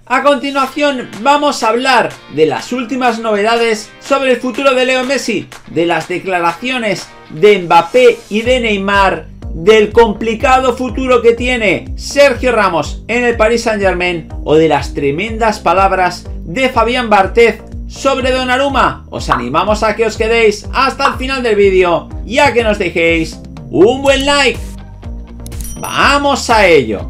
A continuación vamos a hablar de las últimas novedades sobre el futuro de Leo Messi, de las declaraciones de Mbappé y de Neymar, del complicado futuro que tiene Sergio Ramos en el Paris Saint-Germain o de las tremendas palabras de Fabián Barthez sobre Donnarumma. Os animamos a que os quedéis hasta el final del vídeo y a que nos dejéis un buen like. ¡Vamos a ello!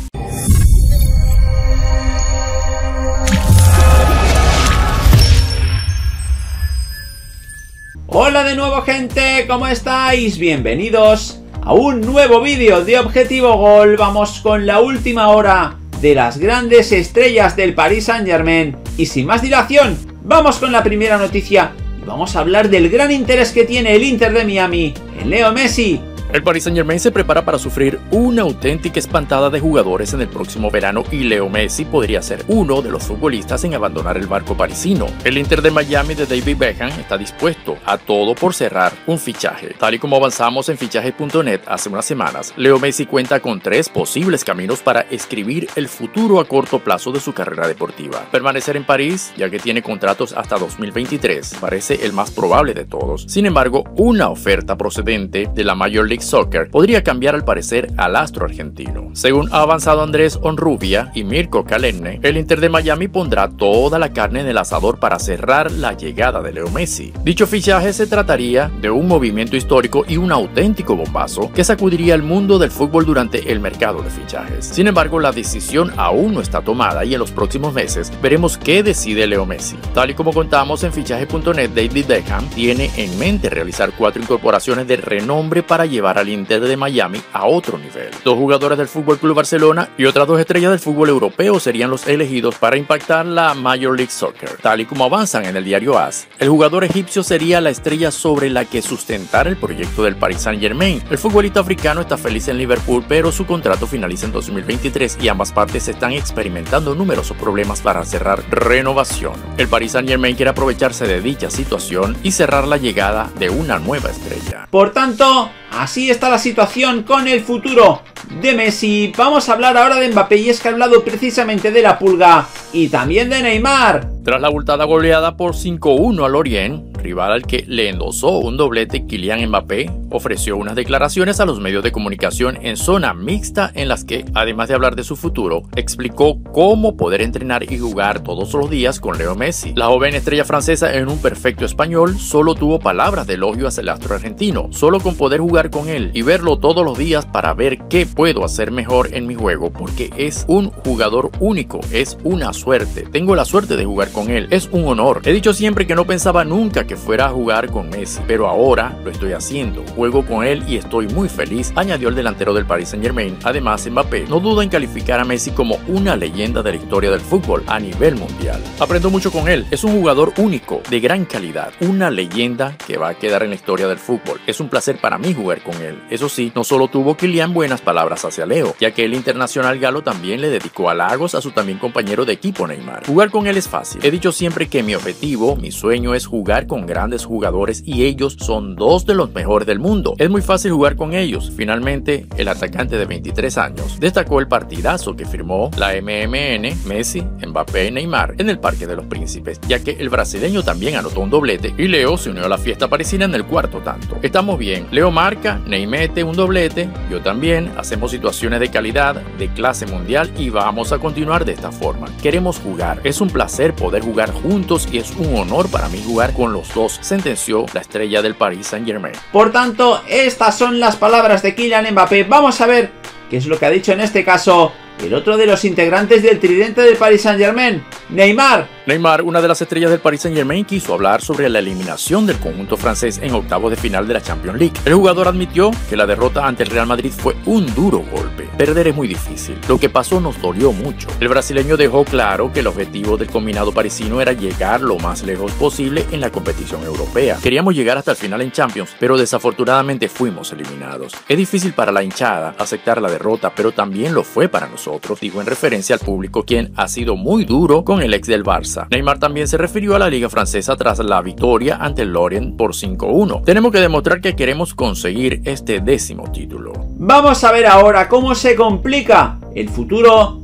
Hola de nuevo, gente, ¿cómo estáis? Bienvenidos a un nuevo vídeo de Objetivo Gol. Vamos con la última hora de las grandes estrellas del Paris Saint-Germain y sin más dilación, vamos con la primera noticia y vamos a hablar del gran interés que tiene el Inter de Miami en Leo Messi. El Paris Saint-Germain se prepara para sufrir una auténtica espantada de jugadores en el próximo verano y Leo Messi podría ser uno de los futbolistas en abandonar el barco parisino. El Inter de Miami de David Beckham está dispuesto a todo por cerrar un fichaje. Tal y como avanzamos en fichajes.net hace unas semanas, Leo Messi cuenta con 3 posibles caminos para escribir el futuro a corto plazo de su carrera deportiva. Permanecer en París, ya que tiene contratos hasta 2023, parece el más probable de todos. Sin embargo, una oferta procedente de la Major League Soccer podría cambiar al parecer al astro argentino. Según ha avanzado Andrés Onrubia y Mirko Kalenne, el Inter de Miami pondrá toda la carne en el asador para cerrar la llegada de Leo Messi. Dicho fichaje se trataría de un movimiento histórico y un auténtico bombazo que sacudiría el mundo del fútbol durante el mercado de fichajes. Sin embargo, la decisión aún no está tomada y en los próximos meses veremos qué decide Leo Messi. Tal y como contamos en fichajes.net, David Beckham tiene en mente realizar 4 incorporaciones de renombre para llevar al Inter de Miami a otro nivel. 2 jugadores del FC Barcelona y otras 2 estrellas del fútbol europeo serían los elegidos para impactar la Major League Soccer. Tal y como avanzan en el diario AS, el jugador egipcio sería la estrella sobre la que sustentar el proyecto del Paris Saint-Germain. El futbolista africano está feliz en Liverpool, pero su contrato finaliza en 2023 y ambas partes están experimentando numerosos problemas para cerrar renovación. El Paris Saint-Germain quiere aprovecharse de dicha situación y cerrar la llegada de una nueva estrella. Por tanto, así está la situación con el futuro de Messi. Vamos a hablar ahora de Mbappé y es que ha hablado precisamente de la Pulga y también de Neymar. Tras la abultada goleada por 5-1 al Lorient, rival al que le endosó un doblete, Kylian Mbappé ofreció unas declaraciones a los medios de comunicación en zona mixta en las que, además de hablar de su futuro, explicó cómo poder entrenar y jugar todos los días con Leo Messi. La joven estrella francesa, en un perfecto español, solo tuvo palabras de elogio hacia el astro argentino, solo con poder jugar con él y verlo todos los días para ver qué puedo hacer mejor en mi juego, porque es un jugador único, es una suerte, tengo la suerte de jugar con él, es un honor. He dicho siempre que no pensaba nunca que fuera a jugar con Messi, pero ahora lo estoy haciendo, juego con él y estoy muy feliz, añadió el delantero del Paris Saint-Germain. Además, Mbappé no duda en calificar a Messi como una leyenda de la historia del fútbol a nivel mundial. Aprendo mucho con él, es un jugador único, de gran calidad, una leyenda que va a quedar en la historia del fútbol. Es un placer para mí jugar con él. Eso sí, no solo tuvo Kylian buenas palabras hacia Leo, ya que el internacional galo también le dedicó halagos a su también compañero de equipo Neymar. Jugar con él es fácil. He dicho siempre que mi objetivo, mi sueño es jugar con grandes jugadores y ellos son 2 de los mejores del mundo. Es muy fácil jugar con ellos. Finalmente, el atacante de 23 años destacó el partidazo que firmó la MMN, Messi, Mbappé y Neymar en el Parque de los Príncipes, ya que el brasileño también anotó un doblete y Leo se unió a la fiesta parisina en el cuarto tanto. Estamos bien. Leo marca, Neymar mete un doblete, yo también, hacemos situaciones de calidad, de clase mundial y vamos a continuar de esta forma. Queremos jugar, es un placer poder jugar juntos y es un honor para mí jugar con los 2, sentenció la estrella del Paris Saint-Germain. Por tanto, estas son las palabras de Kylian Mbappé. Vamos a ver qué es lo que ha dicho en este caso el otro de los integrantes del tridente del Paris Saint-Germain, Neymar. Neymar, una de las estrellas del Paris Saint-Germain, quiso hablar sobre la eliminación del conjunto francés en octavos de final de la Champions League. El jugador admitió que la derrota ante el Real Madrid fue un duro golpe. Perder es muy difícil. Lo que pasó nos dolió mucho. El brasileño dejó claro que el objetivo del combinado parisino era llegar lo más lejos posible en la competición europea. Queríamos llegar hasta el final en Champions, pero desafortunadamente fuimos eliminados. Es difícil para la hinchada aceptar la derrota, pero también lo fue para nosotros, dijo en referencia al público, quien ha sido muy duro con el ex del Barça. Neymar también se refirió a la liga francesa tras la victoria ante el Lorient por 5-1. Tenemos que demostrar que queremos conseguir este 10º título. Vamos a ver ahora cómo se complica el futuro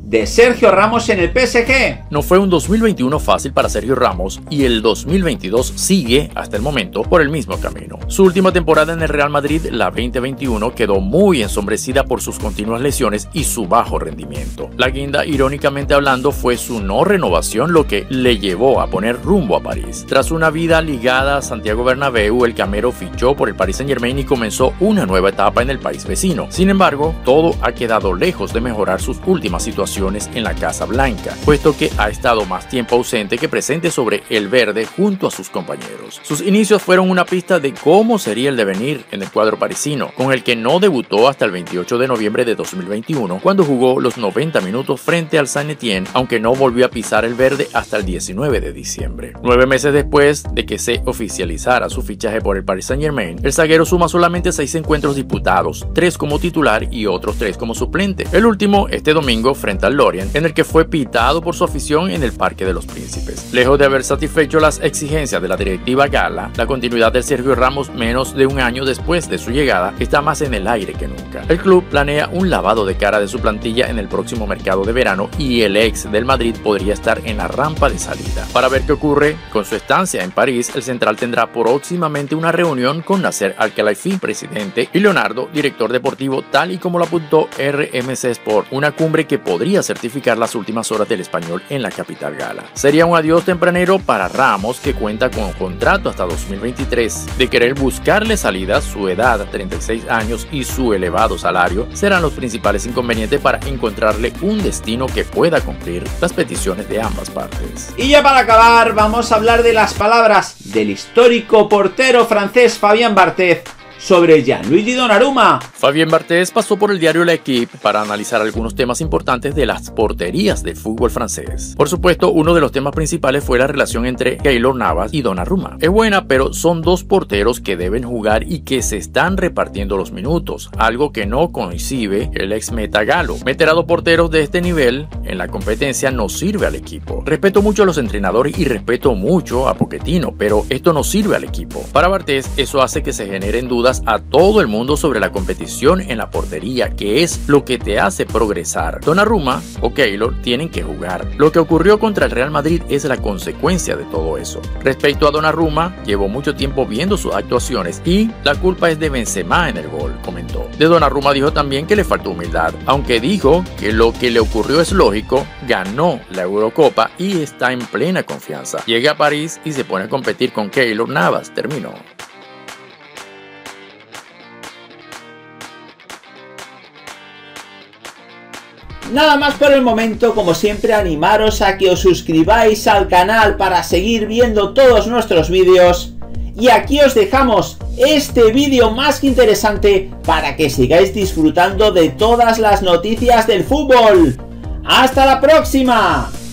de Sergio Ramos en el PSG. No fue un 2021 fácil para Sergio Ramos y el 2022 sigue, hasta el momento, por el mismo camino. Su última temporada en el Real Madrid, la 2021, quedó muy ensombrecida por sus continuas lesiones y su bajo rendimiento. La guinda, irónicamente hablando, fue su no renovación lo que le llevó a poner rumbo a París. Tras una vida ligada a Santiago Bernabéu, el camero fichó por el Paris Saint-Germain y comenzó una nueva etapa en el país vecino. Sin embargo, todo ha quedado lejos de mejorar sus últimas situaciones en la Casa Blanca, puesto que ha estado más tiempo ausente que presente sobre el verde junto a sus compañeros. Sus inicios fueron una pista de cómo sería el devenir en el cuadro parisino, con el que no debutó hasta el 28 de noviembre de 2021, cuando jugó los 90 minutos frente al Saint-Étienne, aunque no volvió a pisar el verde hasta el 19 de diciembre. 9 meses después de que se oficializara su fichaje por el Paris Saint-Germain, el zaguero suma solamente 6 encuentros disputados, 3 como titular y otros 3 como suplente. El último este domingo frente al Lorient, en el que fue pitado por su afición en el Parque de los Príncipes. Lejos de haber satisfecho las exigencias de la directiva gala, la continuidad de Sergio Ramos menos de un año después de su llegada está más en el aire que nunca. El club planea un lavado de cara de su plantilla en el próximo mercado de verano y el ex del Madrid podría estar en la rampa de salida. Para ver qué ocurre con su estancia en París, el central tendrá próximamente una reunión con Nasser Al-Khelaifi, presidente, y Leonardo, director deportivo, tal y como lo apuntó RMC Sport, una cumbre que podría certificar las últimas horas del español en la capital gala. Sería un adiós tempranero para Ramos, que cuenta con un contrato hasta 2023. De querer buscarle salida, su edad, 36 años, y su elevado salario serán los principales inconvenientes para encontrarle un destino que pueda cumplir las peticiones de ambas partes. Y ya para acabar, vamos a hablar de las palabras del histórico portero francés Fabien Barthez sobre Gianluigi Donnarumma. Fabien Barthez pasó por el diario L'Équipe para analizar algunos temas importantes de las porterías del fútbol francés. Por supuesto, uno de los temas principales fue la relación entre Keylor Navas y Donnarumma. Es buena, pero son dos porteros que deben jugar y que se están repartiendo los minutos, algo que no concibe el ex meta galo. Meter a dos porteros de este nivel en la competencia no sirve al equipo. Respeto mucho a los entrenadores y respeto mucho a Pochettino, pero esto no sirve al equipo. Para Barthez, eso hace que se generen dudas a todo el mundo sobre la competición en la portería, que es lo que te hace progresar. Donnarumma o Keylor tienen que jugar. Lo que ocurrió contra el Real Madrid es la consecuencia de todo eso. Respecto a Donnarumma, llevo mucho tiempo viendo sus actuaciones y la culpa es de Benzema en el gol, comentó. De Donnarumma dijo también que le faltó humildad, aunque dijo que lo que le ocurrió es lógico, ganó la Eurocopa y está en plena confianza. Llega a París y se pone a competir con Keylor Navas, terminó. Nada más por el momento, como siempre animaros a que os suscribáis al canal para seguir viendo todos nuestros vídeos. Y aquí os dejamos este vídeo más que interesante para que sigáis disfrutando de todas las noticias del fútbol. ¡Hasta la próxima!